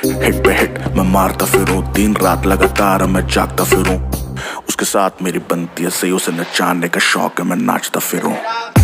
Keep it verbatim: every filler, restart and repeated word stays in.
Hit पे hit मैं मारता फिरूं, दिन रात लगातार मैं जागता फिरूं। उसके साथ मेरी बनती है सही, उसे नचाने का शौक है, मैं नाचता फिरूं।